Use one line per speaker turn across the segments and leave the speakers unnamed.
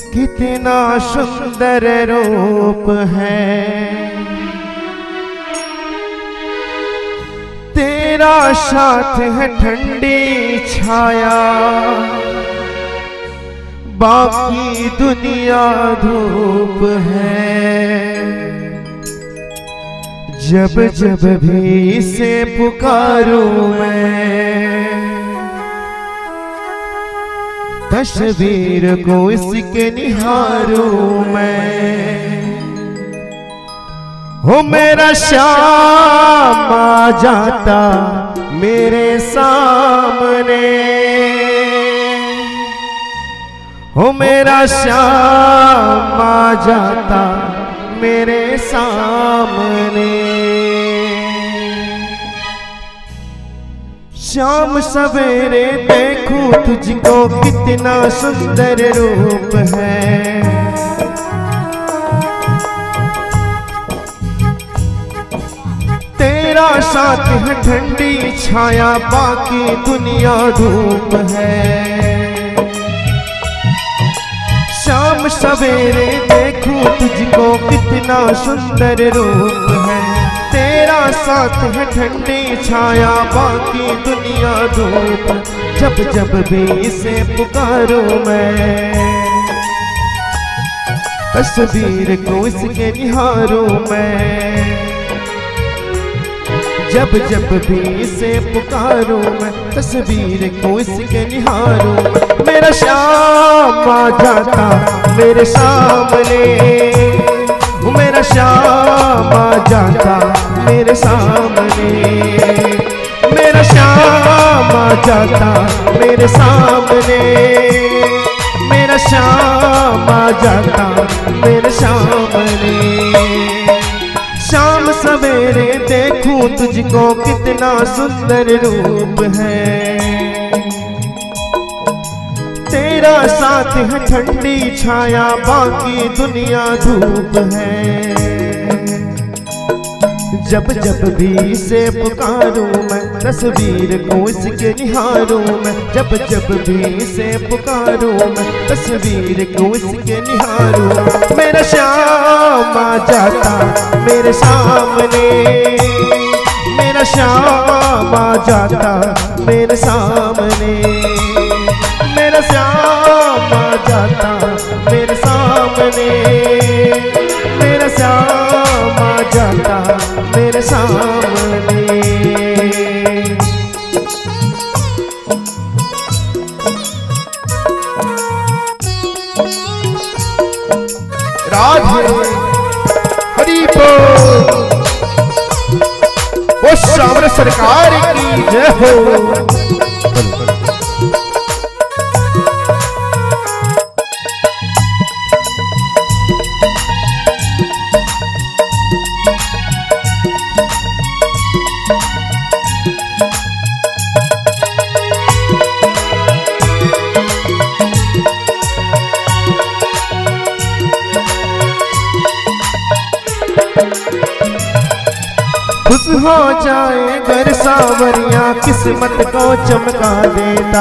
कितना सुंदर रूप है तेरा, साथ है ठंडी छाया, बाकी दुनिया धूप है। जब जब भी इसे पुकारूं मैं, तस्वीर को इसके निहारूं मैं। हो मेरा श्याम आ जाता मेरे सामने, हो मेरा श्याम आ जाता मेरे सामने। शाम सवेरे देखूं तुझको, कितना सुंदर रूप है। तेरा साथ है ठंडी छाया, बाकी दुनिया धूप है। शाम सवेरे देखूं तुझको, कितना सुंदर रूप है। तेरा साथ है ठंडी छाया, बाकी दुनिया धूप। जब जब भी इसे पुकारूं मैं, तस्वीर को इसके निहारूं मैं। जब जब भी इसे पुकारूं मैं, तस्वीर को इसके निहारूं। मेरा श्याम आ जाता मेरे सामने, मेरा श्याम आ जाता मेरे सामने। मेरा श्याम आ जाता मेरे सामने, मेरा श्याम आ जाता मेरे सामने। शाम सवेरे देखूं तुझको, कितना सुंदर रूप है। तेरा साथ है ठंडी छाया, बाकी दुनिया धूप है। जब जब भी इसे पुकारूं मैं, तस्वीर को इसके निहारूं मैं। जब जब भी इसे पुकारूं मैं, तस्वीर को इसके निहारूं। मेरा श्याम आ जाता मेरे सामने, मेरा श्याम आ जाता मेरे सामने। मेरा श्याम आ जाता मेरे सामने, मेरा श्याम आ जाता मेरे सामने। राधे हरि बोल, वो श्याम सरकार की जय हो। खुश हो जाए घर सावरिया, किस्मत को चमका देता।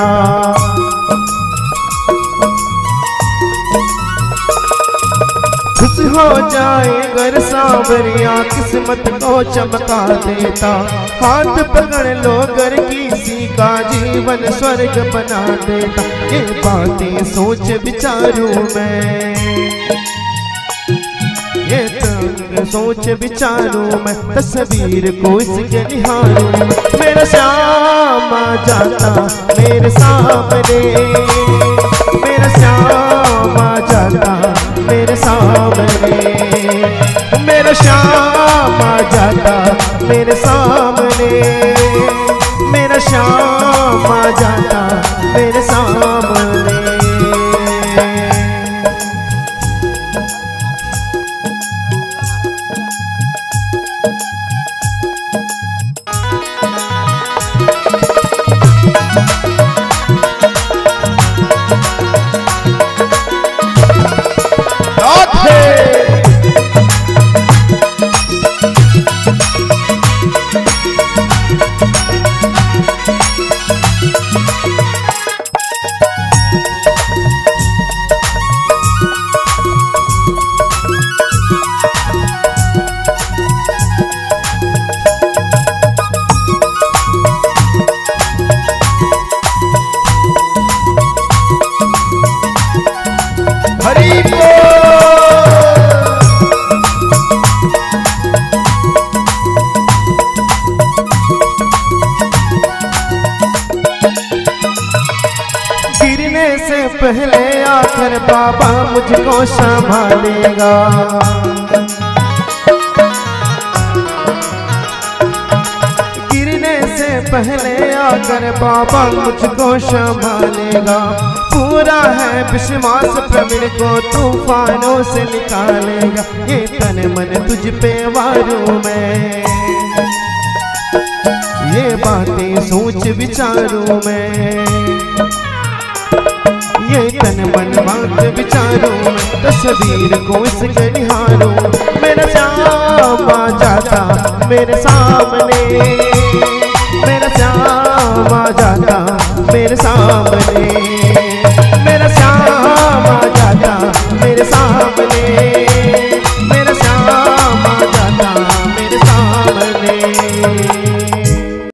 खुश हो जाए घर सावरिया, किस्मत को चमका देता। हाथ पकड़ लो घर किसी का, जीवन स्वर्ग बना देता। ये बातें सोच विचारूं मैं, ये तंग सोच विचारूं मैं। तस्वीर को इसके निहारूं। मेरा श्याम आ जाता मेरे सामने, मेरा श्याम आ जाता मेरे सामने। मेरा श्याम आ जाता मेरे सामने, मेरा श्याम आ जाता मेरे सामने। हरि बोल। गिरने से पहले आकर बाबा मुझको संभालेगा। गिरने से पहले आकर बाबा मुझको संभालेगा। पूरा है विश्वास प्रवीण को तूफानों से निकालेगा। ये तन मन तुझ पे वारूं मैं, ये बातें सोच विचारूं मैं, ये तन मन बात विचारूं मैं, तस्वीर को इसके निहारूं। मेरा श्याम आ जाता मेरे सामने, मेरा श्याम आ जाता मेरे सामने।